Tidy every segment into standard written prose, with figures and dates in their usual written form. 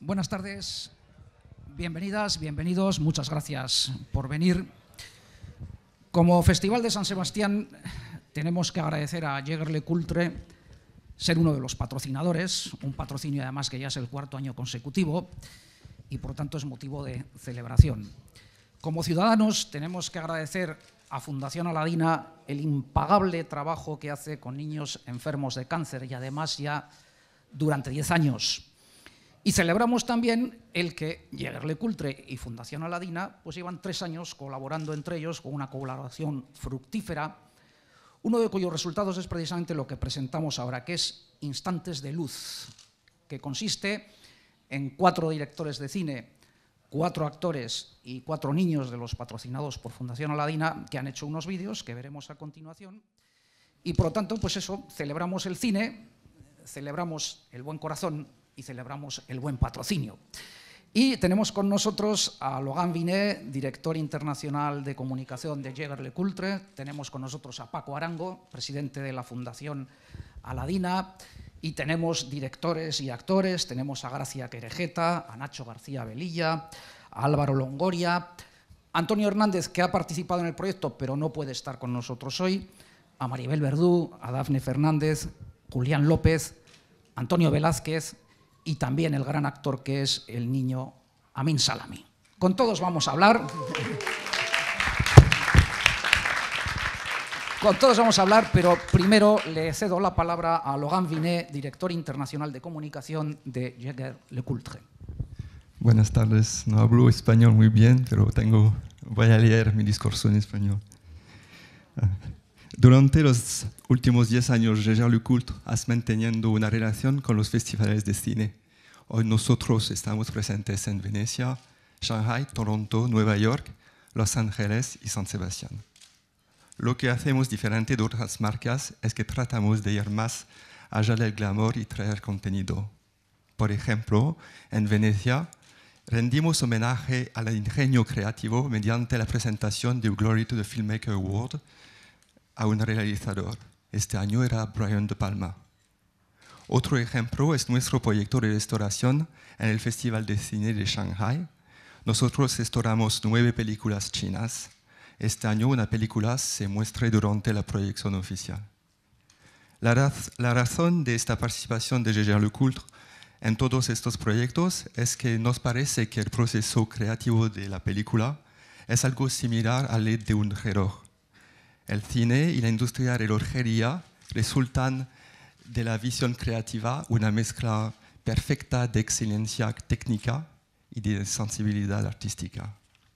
Buenas tardes, bienvenidas, bienvenidos, muchas gracias por venir. Como Festival de San Sebastián tenemos que agradecer a Jaeger-LeCoultre ser uno de los patrocinadores, un patrocinio además que ya es el cuarto año consecutivo y por tanto es motivo de celebración. Como ciudadanos tenemos que agradecer a Fundación Aladina el impagable trabajo que hace con niños enfermos de cáncer y además ya durante 10 años. Y celebramos también el que Jaeger-LeCoultre y Fundación Aladina pues llevan 3 años colaborando entre ellos con una colaboración fructífera, uno de cuyos resultados es precisamente lo que presentamos ahora, que es Instantes de Luz, que consiste en 4 directores de cine, 4 actores y 4 niños de los patrocinados por Fundación Aladina que han hecho unos vídeos que veremos a continuación. Y por lo tanto, pues eso, celebramos el cine, celebramos el buen corazón y celebramos el buen patrocinio. Y tenemos con nosotros a Logan Vinet, director internacional de comunicación de Jaeger-LeCoultre. Tenemos con nosotros a Paco Arango, presidente de la Fundación Aladina. Y tenemos directores y actores, tenemos a Gracia Querejeta, a Nacho García Velilla, a Álvaro Longoria, a Antonio Hernández, que ha participado en el proyecto pero no puede estar con nosotros hoy, a Maribel Verdú, a Dafne Fernández, Julián López, Antonio Velázquez y también el gran actor que es el niño Amin Salami. Con todos vamos a hablar. Con todos vamos a hablar, pero primero le cedo la palabra a Logan Vinet, director internacional de comunicación de Jaeger-LeCoultre. Buenas tardes, no hablo español muy bien, pero voy a leer mi discurso en español. Durante los últimos 10 años, Jaeger-LeCoultre ha mantenido una relación con los festivales de cine. Hoy nosotros estamos presentes en Venecia, Shanghai, Toronto, Nueva York, Los Ángeles y San Sebastián. Lo que hacemos diferente de otras marcas es que tratamos de ir más allá del glamour y traer contenido. Por ejemplo, en Venecia rendimos homenaje al ingenio creativo mediante la presentación del Glory to the Filmmaker Award a un realizador. Este año era Brian De Palma. Otro ejemplo es nuestro proyecto de restauración en el Festival de Cine de Shanghai. Nosotros restauramos 9 películas chinas. Este año una película se muestra durante la proyección oficial. La razón de esta participación de Jaeger-LeCoultre en todos estos proyectos es que nos parece que el proceso creativo de la película es algo similar al de un reloj. El cine y la industria de la relojería resultan de la visión creativa una mezcla perfecta de excelencia técnica y de sensibilidad artística.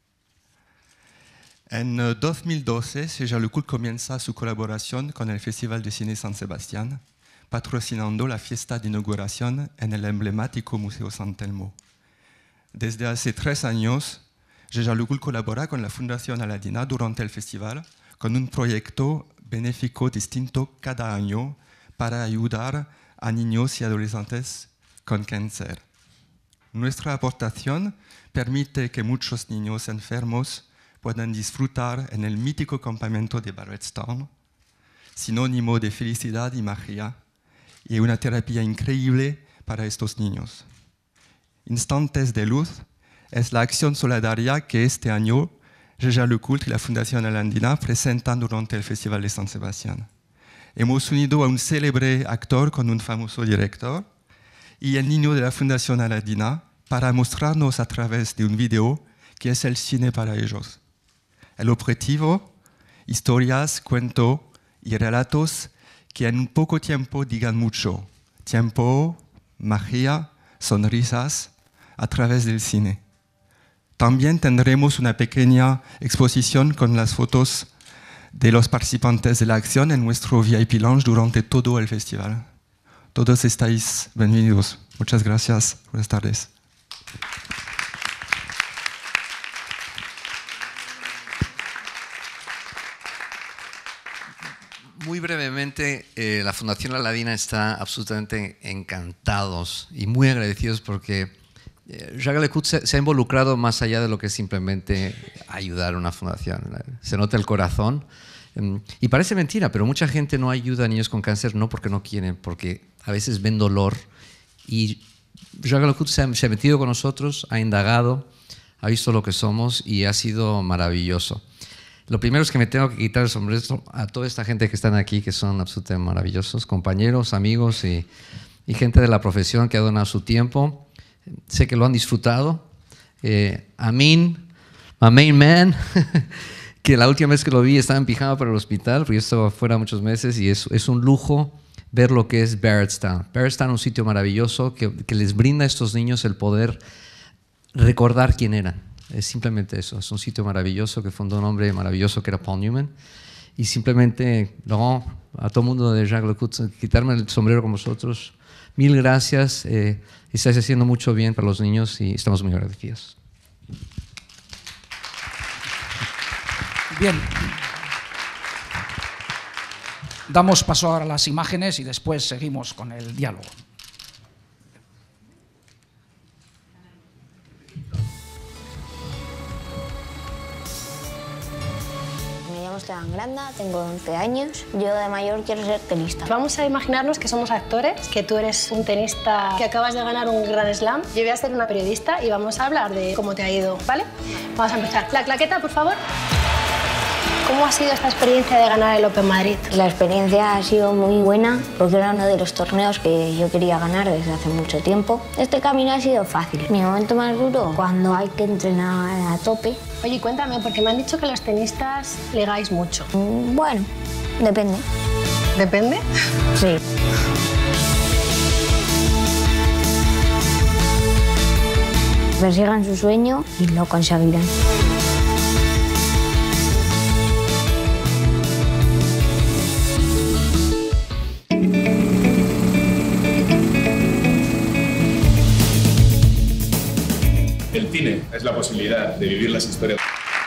En 2012, Jaeger-LeCoultre comienza su colaboración con el Festival de Cine San Sebastián, patrocinando la fiesta de inauguración en el emblemático Museo San Telmo. Desde hace 3 años, Jaeger-LeCoultre colabora con la Fundación Aladina durante el festival con un proyecto benéfico distinto cada año para ayudar a niños y adolescentes con cáncer. Nuestra aportación permite que muchos niños enfermos puedan disfrutar en el mítico campamento de Barrettstown, sinónimo de felicidad y magia, y una terapia increíble para estos niños. Instantes de Luz es la acción solidaria que este año Jaeger-LeCoultre y la Fundación Aladina presentan durante el Festival de San Sebastián. Hemos unido a un célebre actor con un famoso director y el niño de la Fundación Aladina para mostrarnos a través de un video qué es el cine para ellos. El objetivo, historias, cuentos y relatos que en poco tiempo digan mucho. Tiempo, magia, sonrisas a través del cine. También tendremos una pequeña exposición con las fotos de los participantes de la acción en nuestro VIP Lounge durante todo el festival. Todos estáis bienvenidos. Muchas gracias. Buenas tardes. Muy brevemente, la Fundación Aladina está absolutamente encantados y muy agradecidos porque Jaeger-LeCoultre se ha involucrado más allá de lo que es simplemente ayudar a una fundación. Se nota el corazón. Y parece mentira, pero mucha gente no ayuda a niños con cáncer no porque no quieren, porque a veces ven dolor y Jacques Lecoultre se ha metido con nosotros, ha indagado, ha visto lo que somos y ha sido maravilloso. Lo primero es que me tengo que quitar el sombrero a toda esta gente que están aquí, que son absolutamente maravillosos, compañeros, amigos y gente de la profesión que ha donado su tiempo. Sé que lo han disfrutado. Amin, my main man, que la última vez que lo vi estaba en pijama para el hospital, porque yo estaba fuera muchos meses y es un lujo ver lo que es Barrettstown. Barrettstown es un sitio maravilloso que les brinda a estos niños el poder recordar quién eran. Es simplemente eso, es un sitio maravilloso que fundó un hombre maravilloso que era Paul Newman. Y simplemente, Laurent, a todo el mundo de Jacques Lecoultre, quitarme el sombrero con vosotros. Mil gracias, estáis haciendo mucho bien para los niños y estamos muy agradecidos. Bien. Damos paso ahora a las imágenes y después seguimos con el diálogo. Esteban Granda, tengo 11 años. Yo de mayor quiero ser tenista. Vamos a imaginarnos que somos actores, que tú eres un tenista que acabas de ganar un Grand Slam. Yo voy a ser una periodista y vamos a hablar de cómo te ha ido, ¿vale? Vamos a empezar. La claqueta, por favor. ¿Cómo ha sido esta experiencia de ganar el Open Madrid? La experiencia ha sido muy buena porque era uno de los torneos que yo quería ganar desde hace mucho tiempo. Este camino ha sido fácil. Mi momento más duro, cuando hay que entrenar a tope. Oye, cuéntame, porque me han dicho que los tenistas ligáis mucho. Bueno, depende. ¿Depende? Sí. Persigan su sueño y lo conseguirán. El cine es la posibilidad de vivir las historias.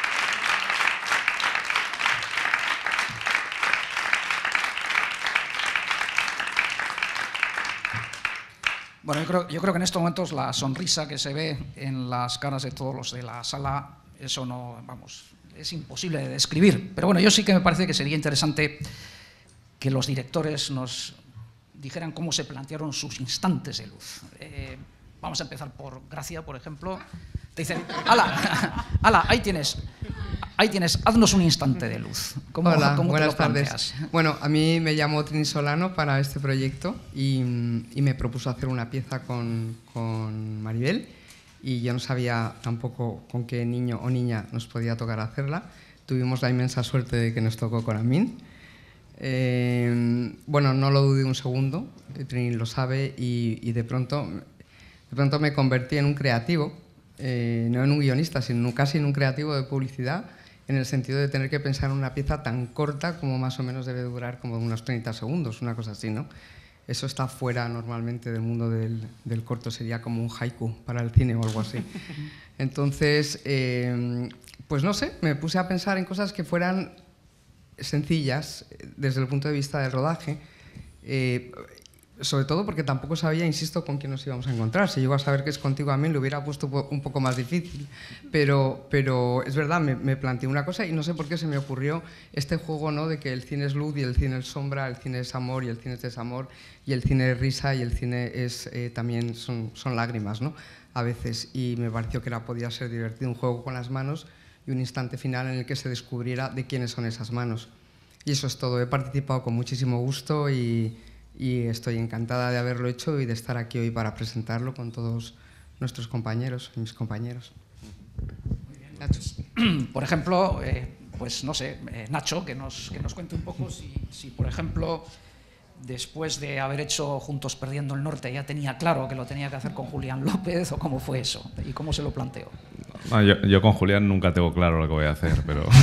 Bueno, yo creo que en estos momentos la sonrisa que se ve en las caras de todos los de la sala, eso no, vamos, es imposible de describir. Pero bueno, yo sí que me parece que sería interesante que los directores nos dijeran cómo se plantearon sus instantes de luz. Vamos a empezar por Gracia, por ejemplo. Te dicen, ¡hala! Ahí tienes, haznos un instante de luz. Hola, ¿cómo buenas te lo tardes. planteas? Bueno, a mí me llamó Trini Solano para este proyecto y me propuso hacer una pieza con Maribel y yo no sabía tampoco con qué niño o niña nos podía tocar hacerla. Tuvimos la inmensa suerte de que nos tocó con Amin. Bueno, no lo dudé un segundo, Trini lo sabe y de pronto me convertí en un creativo, no en un guionista, sino casi en un creativo de publicidad, en el sentido de tener que pensar en una pieza tan corta como más o menos debe durar como unos 30 segundos, una cosa así, ¿no? Eso está fuera normalmente del mundo del corto, sería como un haiku para el cine o algo así. Entonces, pues no sé, me puse a pensar en cosas que fueran sencillas desde el punto de vista del rodaje, sobre todo porque tampoco sabía, insisto, con quién nos íbamos a encontrar. Si llego a saber que es contigo, a mí lo hubiera puesto un poco más difícil. Pero es verdad, me planteé una cosa y no sé por qué se me ocurrió este juego, ¿no?, de que el cine es luz y el cine es sombra, el cine es amor y el cine es desamor, y el cine es risa y el cine es, también son lágrimas, ¿no?, a veces. Y me pareció que podía ser divertido, un juego con las manos y un instante final en el que se descubriera de quiénes son esas manos. Y eso es todo. He participado con muchísimo gusto y estoy encantada de haberlo hecho y de estar aquí hoy para presentarlo con todos nuestros compañeros y mis compañeros. Muy bien, Nacho. Por ejemplo, pues no sé, Nacho, que nos cuente un poco si, por ejemplo, después de haber hecho Juntos Perdiendo el Norte, ya tenía claro que lo tenía que hacer con Julián López, o cómo fue eso y cómo se lo planteó. No, yo con Julián nunca tengo claro lo que voy a hacer,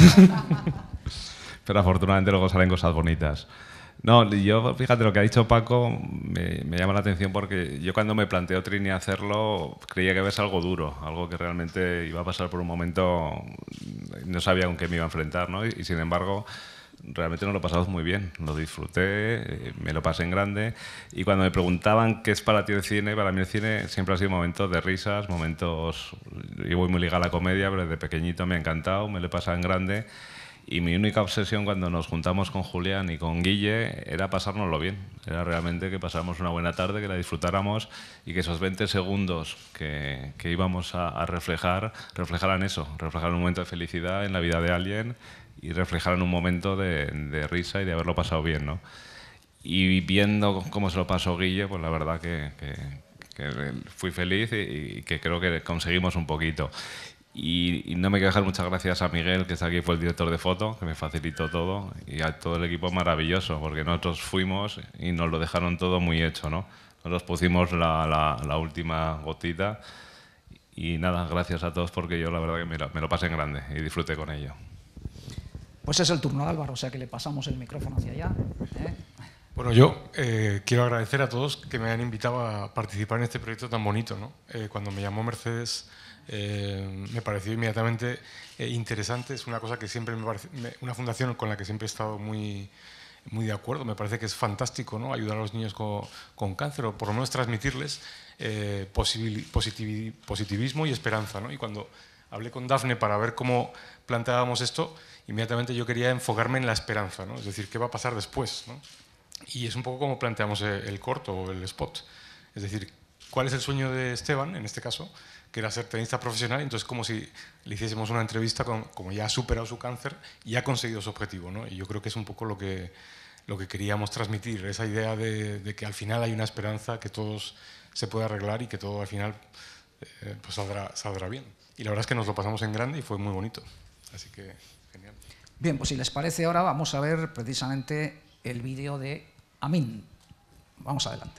pero afortunadamente luego salen cosas bonitas. No, yo, fíjate, lo que ha dicho Paco me llama la atención porque yo cuando me planteó Trini hacerlo creía que iba a ser algo duro, algo que realmente iba a pasar por un momento, no sabía con qué me iba a enfrentar, ¿no? Y sin embargo, realmente nos lo pasamos muy bien, lo disfruté, me lo pasé en grande y cuando me preguntaban qué es para ti el cine, para mí el cine siempre ha sido momentos de risas, momentos, yo voy muy ligado a la comedia, pero desde pequeñito me ha encantado, me lo he pasado en grande. Y mi única obsesión cuando nos juntamos con Julián y con Guille era pasárnoslo bien. Era realmente que pasáramos una buena tarde, que la disfrutáramos y que esos 20 segundos que íbamos a reflejaran eso, reflejaran un momento de felicidad en la vida de alguien y reflejaran un momento de risa y de haberlo pasado bien, ¿no? Y viendo cómo se lo pasó Guille, pues la verdad que fui feliz y que creo que conseguimos un poquito. Y no me quiero dejar muchas gracias a Miguel, que está aquí, fue el director de foto, que me facilitó todo, y a todo el equipo maravilloso, porque nosotros fuimos y nos lo dejaron todo muy hecho, ¿no? Nosotros pusimos la última gotita y nada, gracias a todos porque yo la verdad que me lo pasé en grande y disfruté con ello. Pues es el turno de Álvaro, o sea que le pasamos el micrófono hacia allá. Bueno, yo quiero agradecer a todos que me han invitado a participar en este proyecto tan bonito, ¿no? Cuando me llamó Mercedes me pareció inmediatamente interesante. Es una cosa que siempre me parece, una fundación con la que siempre he estado muy de acuerdo. Me parece que es fantástico, ¿no? Ayudar a los niños con cáncer, o por lo menos transmitirles positivismo y esperanza, ¿no? Y cuando hablé con Dafne para ver cómo planteábamos esto, inmediatamente yo quería enfocarme en la esperanza, ¿no? Es decir, ¿qué va a pasar después, ¿no? Y es un poco como planteamos el corto o el spot. Es decir, ¿cuál es el sueño de Esteban, en este caso? Que era ser tenista profesional, entonces como si le hiciésemos una entrevista como ya ha superado su cáncer y ha conseguido su objetivo, ¿no? Y yo creo que es un poco lo que queríamos transmitir, esa idea de que al final hay una esperanza, que todo se puede arreglar y que todo al final pues saldrá bien. Y la verdad es que nos lo pasamos en grande y fue muy bonito, así que genial. Bien, pues si les parece ahora vamos a ver precisamente el vídeo de Amin. Vamos adelante.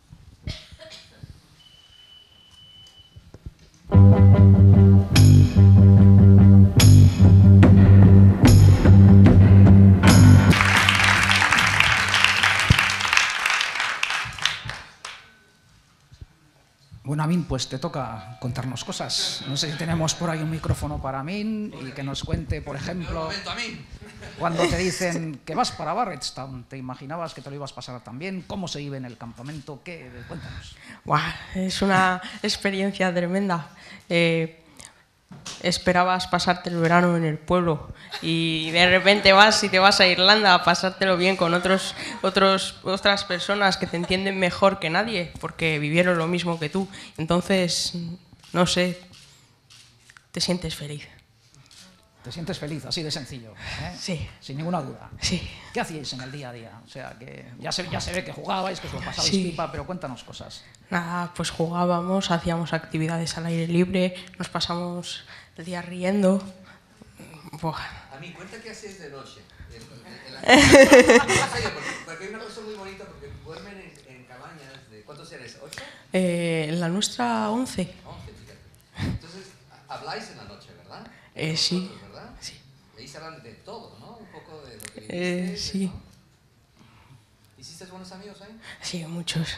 Bueno, Amin, pues te toca contarnos cosas. No sé si tenemos por ahí un micrófono para Amin y que nos cuente, por ejemplo, momento, Amin. Cuando te dicen que vas para Barrettstown, ¿te imaginabas que te lo ibas a pasar también? ¿Cómo se vive en el campamento? Cuéntanos. Buah, es una experiencia tremenda. Esperabas pasarte el verano en el pueblo y de repente vas y te vas a Irlanda a pasártelo bien con otras personas que te entienden mejor que nadie porque vivieron lo mismo que tú. Entonces, no sé, te sientes feliz. ¿Te sientes feliz? Así de sencillo, ¿eh? Sí. Sin ninguna duda. Sí. ¿Qué hacíais en el día a día? O sea, que ya se ve que jugabais, que os lo pasabais pipa, pero cuéntanos cosas. Nada, pues jugábamos, hacíamos actividades al aire libre, nos pasamos el día riendo. Buah. A mí, cuenta qué hacéis de noche. Porque hay una cosa muy bonita, porque duermen en cabañas de... ¿Cuántos eres? ¿8? La nuestra 11. 11, fíjate. Entonces, habláis en la noche, ¿verdad? Sí. Vosotros, ¿verdad? Sí. Y ahí se hablan de todo, ¿no? Un poco de lo que viviste. Sí. ¿No? ¿Hiciste buenos amigos ahí? Sí, muchos.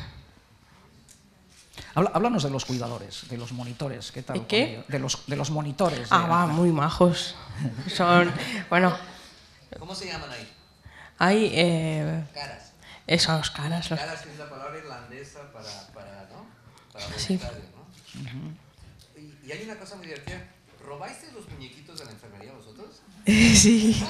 Háblanos de los cuidadores, de los monitores. ¿Qué tal? ¿De qué? De los monitores. Muy majos. Son, bueno... ¿Cómo se llaman ahí? Hay... Caras. Esos caras. Caras, que es la palabra irlandesa para ¿no? Para voluntario, Sí. ¿no? Y hay una cosa muy divertida. ¿Robaste los muñequitos de la enfermería vosotros? Sí.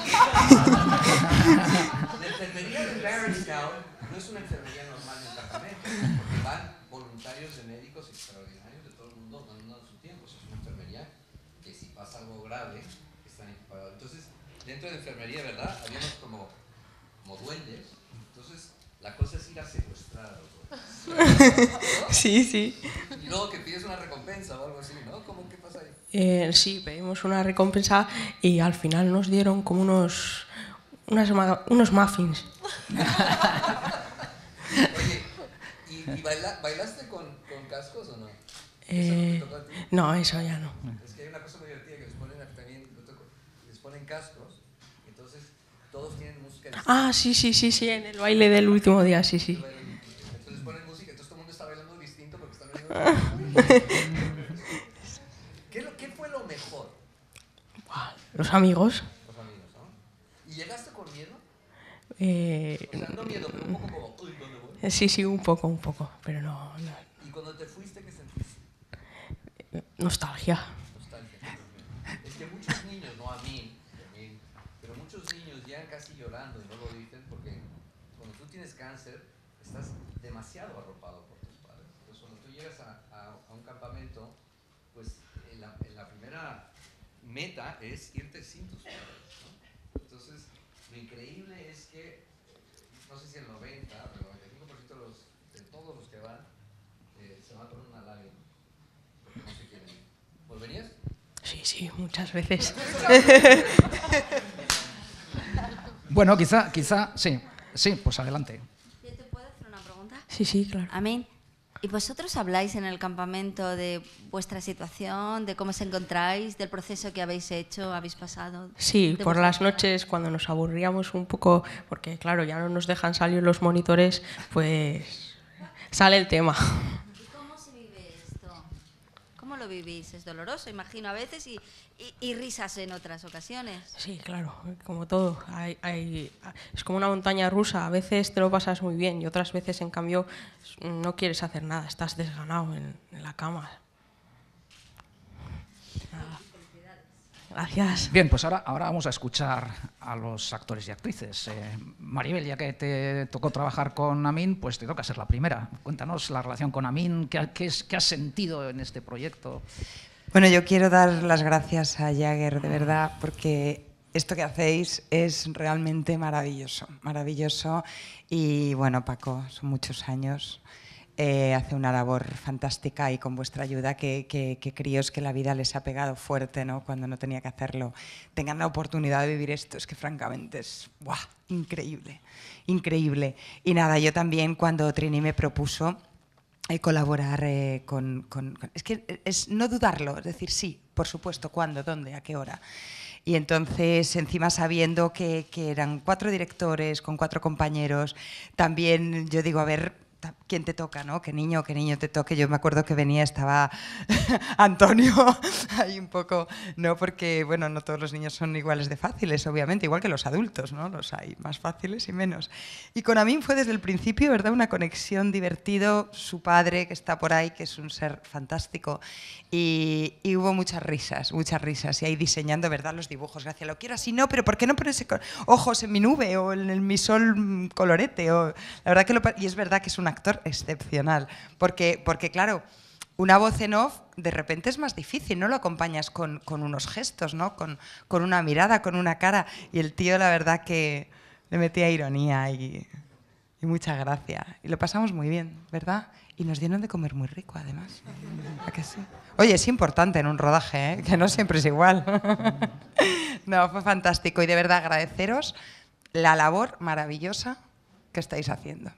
La enfermería de Barrettstown no es una enfermería normal en el campamento, porque van voluntarios de médicos extraordinarios de todo el mundo dando su tiempo. Es una enfermería que si pasa algo grave, están equipados. Entonces, dentro de enfermería, ¿verdad? Habíamos como duendes. Entonces, la cosa es ir a secuestrar a los duendes. ¿No? Sí. Y luego que pides una recompensa o algo así, ¿no? ¿Cómo qué pasa ahí? Sí, pedimos una recompensa y al final nos dieron como unos muffins. Oye, ¿y bailaste con cascos o no? No, eso ya no. Es que hay una cosa muy divertida que les ponen también, les ponen cascos, entonces todos tienen música. Sí, en el baile del último día, sí. Entonces ponen música, entonces todo el mundo está bailando distinto porque están bailando. ¿Qué fue lo mejor? Los amigos. Los amigos, ¿no? ¿Y llegaste con miedo? O sea, no miedo, pero un poco como, uy, ¿dónde voy? Sí, un poco, pero no. ¿Y cuando te fuiste, qué sentiste? Nostalgia. Es que muchos niños, no a mí, pero muchos llegan casi llorando y no lo dicen porque cuando tú tienes cáncer estás demasiado arropado por tus padres. Entonces cuando tú llegas a un campamento, pues la primera meta es irte sin tus padres, ¿no? Entonces lo increíble es que, no sé si el 90, pero el 95% de todos los que van se van con una lágrima, porque no se quieren ir. ¿Volverías? Sí, muchas veces. Bueno, quizá, sí, pues adelante. ¿Te puedo hacer una pregunta? Sí, claro. Amén. ¿Y vosotros habláis en el campamento de vuestra situación, de cómo os encontráis, del proceso que habéis hecho, habéis pasado? Sí, por las noches cuando nos aburríamos un poco, porque claro, ya no nos dejan salir los monitores, pues sale el tema. ¿Y cómo se vive esto? ¿Cómo lo vivís? Es doloroso, imagino, a veces y risas en otras ocasiones. Sí, claro, como todo. Es como una montaña rusa. A veces te lo pasas muy bien y otras veces, en cambio, no quieres hacer nada. Estás desganado en la cama. Nada. Gracias. Bien, pues ahora vamos a escuchar a los actores y actrices. Maribel, ya que te tocó trabajar con Amin, pues te toca ser la primera. Cuéntanos la relación con Amin, qué has sentido en este proyecto. Bueno, yo quiero dar las gracias a Jagger, de verdad, porque esto que hacéis es realmente maravilloso, maravilloso. Y bueno, Paco, son muchos años, hace una labor fantástica y con vuestra ayuda que críos que la vida les ha pegado fuerte, ¿no? Cuando no tenía que hacerlo, tengan la oportunidad de vivir esto, es que francamente es ¡buah! Increíble, increíble. Y nada, yo también cuando Trini me propuso colaborar es que es no dudarlo, es decir, sí, por supuesto, ¿cuándo, dónde, a qué hora? Y entonces, encima sabiendo que eran 4 directores con 4 compañeros, también yo digo, a ver, ¿quién te toca, no? ¿Qué niño te toque? Yo me acuerdo que estaba Antonio ahí un poco, ¿no? Porque, bueno, no todos los niños son iguales de fáciles, obviamente, igual que los adultos, ¿no? Los hay más fáciles y menos. Y con Amin fue desde el principio, ¿verdad? Una conexión divertido, su padre, que está por ahí, que es un ser fantástico, y hubo muchas risas, y ahí diseñando, ¿verdad? Los dibujos, Gracia, lo quiero así, no, pero ¿por qué no pones ojos en mi nube o en mi sol colorete? O, la verdad y es verdad que es un actor excepcional, porque claro, una voz en off de repente es más difícil, no lo acompañas con unos gestos, ¿no? Con una mirada, con una cara, y el tío la verdad que le metía ironía y mucha gracia, y lo pasamos muy bien, ¿verdad? Y nos dieron de comer muy rico, además. ¿A que sí? Oye, es importante en un rodaje, ¿eh? Que no siempre es igual. No, fue fantástico, y de verdad agradeceros la labor maravillosa que estáis haciendo.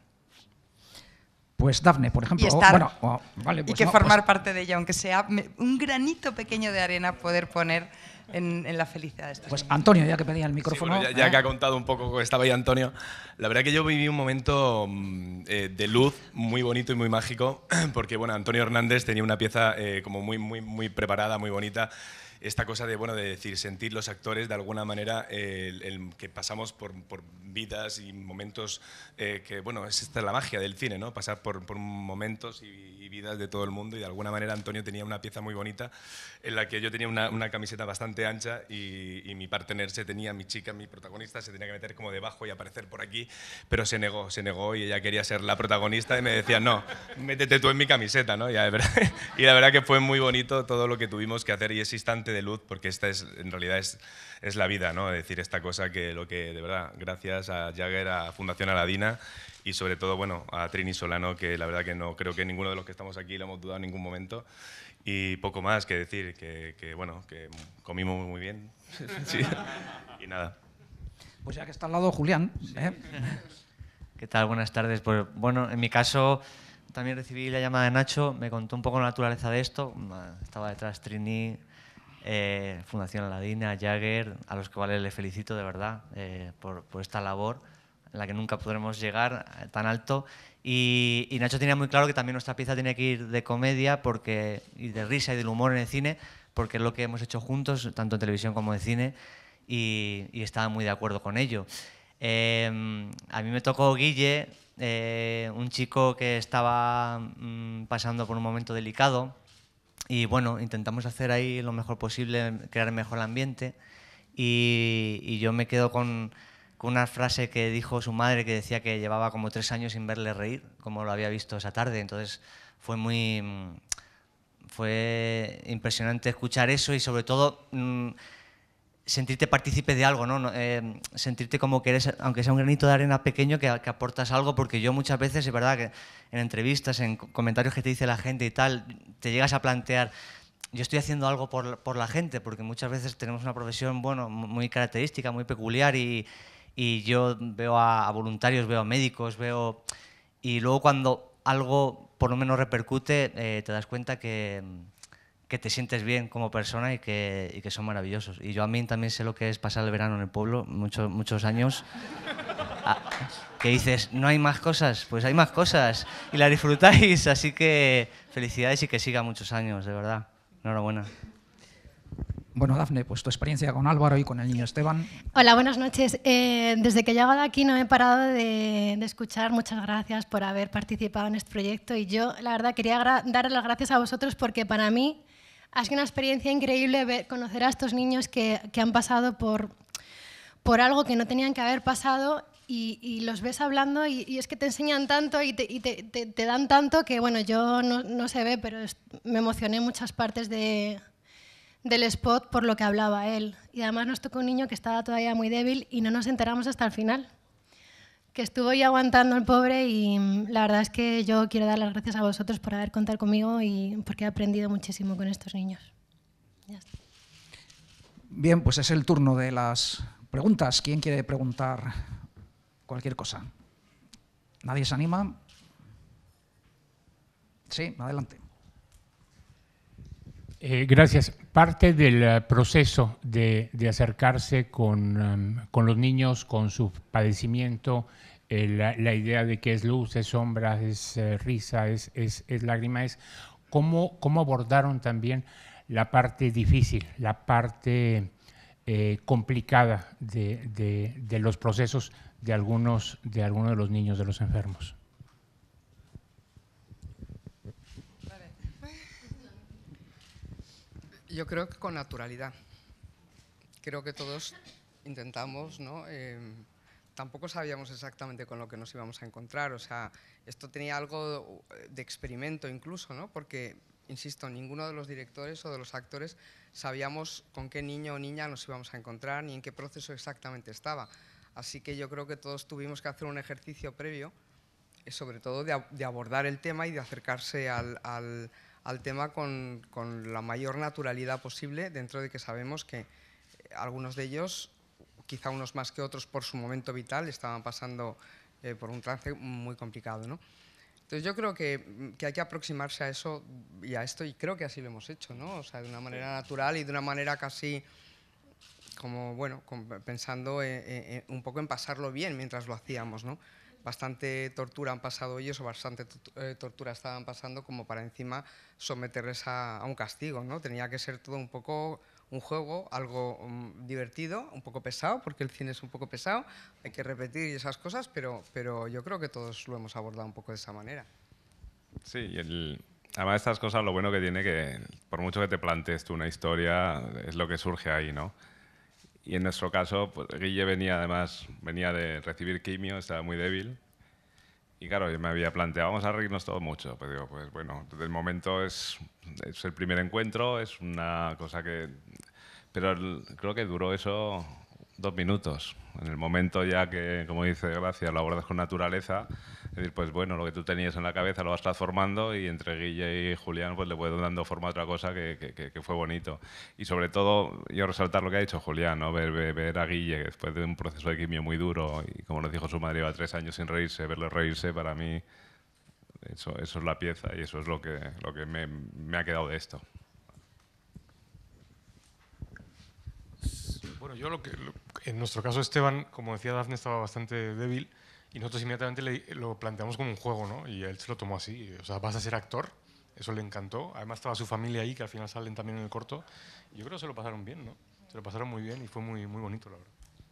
Pues Dafne, por ejemplo, y que formar parte de ella, aunque sea un granito pequeño de arena, poder poner en la felicidad de esta Pues niña. Antonio, ya que pedía el micrófono. Sí, bueno, ya que ha contado un poco que estaba ahí Antonio, la verdad que yo viví un momento de luz muy bonito y muy mágico, porque bueno, Antonio Hernández tenía una pieza como muy preparada, muy bonita. Esta cosa de decir, sentir los actores de alguna manera, que pasamos por vidas y momentos que, bueno, esta es la magia del cine, ¿no? Pasar por momentos y vidas de todo el mundo, y de alguna manera Antonio tenía una pieza muy bonita en la que yo tenía una camiseta bastante ancha y mi partner mi chica, mi protagonista, se tenía que meter como debajo y aparecer por aquí, pero se negó y ella quería ser la protagonista y me decía, no, métete tú en mi camiseta, ¿no? Y la verdad que fue muy bonito todo lo que tuvimos que hacer y ese instante de luz, porque esta en realidad es la vida, ¿no? Es decir, esta cosa que de verdad, gracias a Jagger, a Fundación Aladina y sobre todo, bueno, a Trini Solano, que la verdad que no creo que ninguno de los que estamos aquí lo hemos dudado en ningún momento, y poco más que decir, que comimos muy bien. Sí. Y nada. Pues ya que está al lado Julián. ¿Qué tal? Buenas tardes. Pues bueno, en mi caso también recibí la llamada de Nacho, me contó un poco la naturaleza de esto. Estaba detrás Trini, Fundación Aladina, Jagger, a los cuales les felicito de verdad por esta labor en la que nunca podremos llegar tan alto. Y Nacho tenía muy claro que también nuestra pieza tenía que ir de comedia y de risa y del humor en el cine, porque es lo que hemos hecho juntos, tanto en televisión como en cine, y estaba muy de acuerdo con ello. A mí me tocó Guille, un chico que estaba pasando por un momento delicado, y bueno, intentamos hacer ahí lo mejor posible, crear mejor el ambiente, y yo me quedo con con una frase que dijo su madre que decía que llevaba como 3 años sin verle reír, como lo había visto esa tarde. Entonces fue impresionante escuchar eso y sobre todo sentirte partícipe de algo, ¿no? Sentirte como que eres, aunque sea un granito de arena pequeño, que aportas algo, porque yo muchas veces, es verdad que en entrevistas, en comentarios que te dice la gente y tal, te llegas a plantear, yo estoy haciendo algo por la gente, porque muchas veces tenemos una profesión, bueno, muy característica, muy peculiar, y yo veo a voluntarios, veo a médicos, y luego cuando algo por lo menos repercute, te das cuenta que te sientes bien como persona y que son maravillosos. Y yo a mí también sé lo que es pasar el verano en el pueblo, muchos años, que dices, ¿no hay más cosas? Pues hay más cosas y las disfrutáis, así que felicidades y que siga muchos años, de verdad. Enhorabuena. Bueno, Dafne, pues tu experiencia con Álvaro y con el niño Esteban. Hola, buenas noches. Desde que he llegado aquí no he parado de escuchar. Muchas gracias por haber participado en este proyecto. Y yo, la verdad, quería dar las gracias a vosotros porque para mí ha sido una experiencia increíble conocer a estos niños que han pasado por algo que no tenían que haber pasado y los ves hablando y es que te enseñan tanto y te dan tanto que, bueno, yo no se ve, pero me emocioné en muchas partes del spot por lo que hablaba él. Y además nos tocó un niño que estaba todavía muy débil y no nos enteramos hasta el final, que estuvo ya aguantando el pobre, y la verdad es que yo quiero dar las gracias a vosotros por haber contado conmigo y porque he aprendido muchísimo con estos niños. Ya está. Bien, pues es el turno de las preguntas. ¿Quién quiere preguntar cualquier cosa? ¿Nadie se anima? Sí, adelante. Gracias. Parte del proceso de acercarse con los niños, con su padecimiento, la idea de que es luz, es sombra, es risa, es lágrima, es cómo abordaron también la parte difícil, la parte complicada de los procesos de algunos de los niños, de los enfermos. Yo creo que con naturalidad. Creo que todos intentamos, ¿no? Tampoco sabíamos exactamente con lo que nos íbamos a encontrar. O sea, esto tenía algo de experimento incluso, ¿no? Porque, insisto, ninguno de los directores o de los actores sabíamos con qué niño o niña nos íbamos a encontrar ni en qué proceso exactamente estaba. Así que yo creo que todos tuvimos que hacer un ejercicio previo, sobre todo de abordar el tema y de acercarse al tema con la mayor naturalidad posible, dentro de que sabemos que algunos de ellos, quizá unos más que otros por su momento vital, estaban pasando por un trance muy complicado, ¿no? Entonces yo creo que hay que aproximarse a eso y a esto, y creo que así lo hemos hecho, ¿no? O sea, de una manera natural y de una manera casi como, bueno, pensando un poco en pasarlo bien mientras lo hacíamos, ¿no? Bastante tortura han pasado ellos, o bastante tortura estaban pasando como para encima someterles a un castigo, ¿no? Tenía que ser todo un poco un juego, algo divertido, un poco pesado, porque el cine es un poco pesado, hay que repetir y esas cosas, pero yo creo que todos lo hemos abordado un poco de esa manera. Sí, y además estas cosas lo bueno que tiene que, por mucho que te plantees tú una historia, es lo que surge ahí, ¿no? Y en nuestro caso, pues, Guille venía de recibir quimio, estaba muy débil. Y claro, yo me había planteado, vamos a reírnos todos mucho. Pues digo, pues bueno, desde el momento es el primer encuentro, es una cosa que... Pero creo que duró eso 2 minutos. En el momento ya que, como dice Gracia, lo abordas con naturaleza, es decir, pues bueno, lo que tú tenías en la cabeza lo vas transformando y entre Guille y Julián pues le puedo dando forma a otra cosa que fue bonito. Y sobre todo, yo resaltar lo que ha dicho Julián, ¿no? Ver a Guille después de un proceso de quimio muy duro y como nos dijo su madre, iba 3 años sin reírse, verlo reírse, para mí eso es la pieza y eso es lo que me ha quedado de esto. Bueno, yo en nuestro caso Esteban, como decía Dafne, estaba bastante débil y nosotros inmediatamente lo planteamos como un juego, ¿no? Y él se lo tomó así, o sea, vas a ser actor, eso le encantó. Además estaba su familia ahí, que al final salen también en el corto. Y yo creo que se lo pasaron bien, ¿no? Se lo pasaron muy bien y fue muy, muy bonito, la verdad.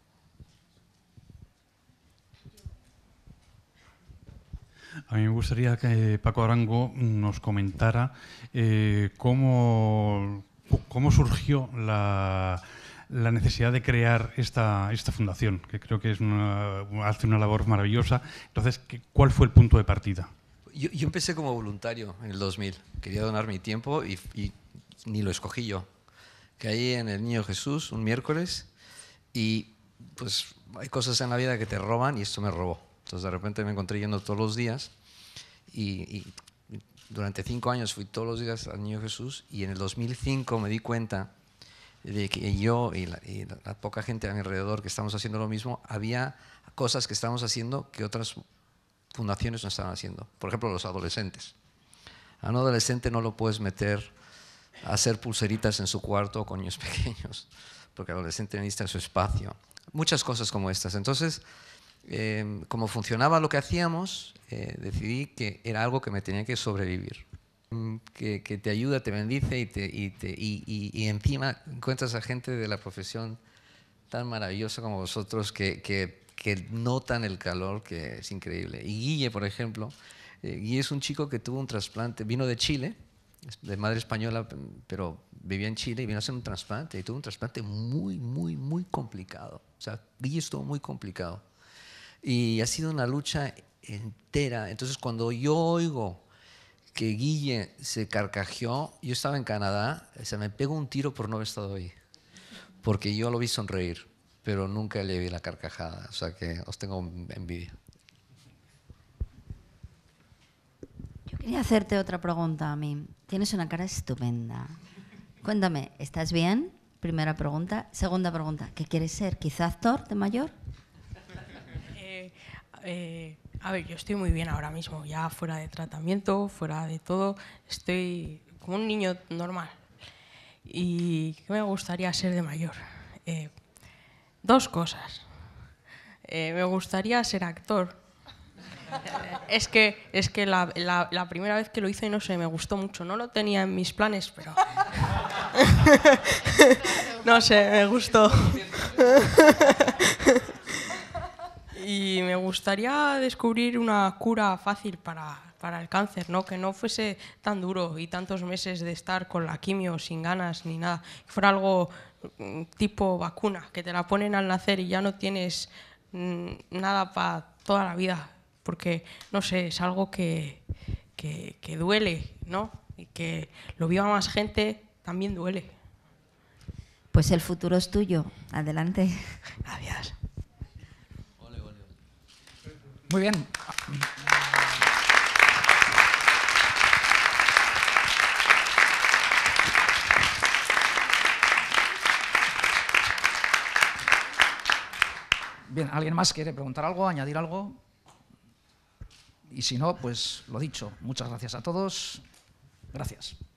A mí me gustaría que Paco Arango nos comentara cómo surgió la necesidad de crear esta fundación, que creo que hace una labor maravillosa. Entonces, ¿cuál fue el punto de partida? Yo empecé como voluntario en el 2000. Quería donar mi tiempo y ni lo escogí yo. Caí en el Niño Jesús un miércoles y pues hay cosas en la vida que te roban y esto me robó. Entonces de repente me encontré yendo todos los días y durante 5 años fui todos los días al Niño Jesús y en el 2005 me di cuenta de que yo y la poca gente a mi alrededor que estamos haciendo lo mismo, había cosas que estábamos haciendo que otras fundaciones no estaban haciendo. Por ejemplo, los adolescentes. A un adolescente no lo puedes meter a hacer pulseritas en su cuarto con niños pequeños, porque el adolescente necesita su espacio. Muchas cosas como estas. Entonces, como funcionaba lo que hacíamos, decidí que era algo que me tenía que sobrevivir. Que te ayuda, te bendice y encima encuentras a gente de la profesión tan maravillosa como vosotros que notan el calor, que es increíble. Y Guille, por ejemplo, Guille es un chico que tuvo un trasplante, vino de Chile, de madre española, pero vivía en Chile y vino a hacer un trasplante y tuvo un trasplante muy complicado. O sea, Guille estuvo muy complicado. Y ha sido una lucha entera. Entonces, cuando yo oigo que Guille se carcajeó, yo estaba en Canadá, se me pegó un tiro por no haber estado ahí, porque yo lo vi sonreír, pero nunca le vi la carcajada, o sea que os tengo envidia. Yo quería hacerte otra pregunta a mí. Tienes una cara estupenda. Cuéntame, ¿estás bien? Primera pregunta. Segunda pregunta, ¿qué quieres ser? ¿Quizá actor de mayor? A ver, yo estoy muy bien ahora mismo, ya fuera de tratamiento, fuera de todo, estoy como un niño normal. ¿Y qué me gustaría ser de mayor? 2 cosas. Me gustaría ser actor. Es que la primera vez que lo hice, no sé, me gustó mucho. No lo tenía en mis planes, pero... no sé, me gustó. Y me gustaría descubrir una cura fácil para el cáncer, ¿no? Que no fuese tan duro y tantos meses de estar con la quimio sin ganas ni nada. Que fuera algo tipo vacuna, que te la ponen al nacer y ya no tienes nada para toda la vida. Porque, no sé, es algo que duele, ¿no? Y que lo viva más gente también duele. Pues el futuro es tuyo. Adelante. Gracias. Muy bien. Bien, ¿alguien más quiere preguntar algo, añadir algo? Y si no, pues lo dicho. Muchas gracias a todos. Gracias.